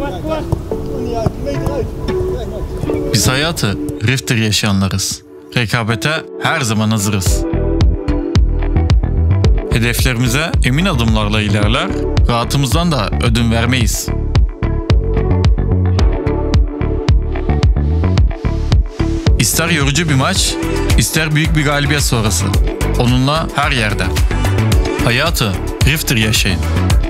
Biz hayatı Rifter yaşayanlarız. Rekabete her zaman hazırız. Hedeflerimize emin adımlarla ilerler, rahatımızdan da ödün vermeyiz. İster yorucu bir maç, ister büyük bir galibiyet sonrası. Onunla her yerde. Hayatı Rifter yaşayın.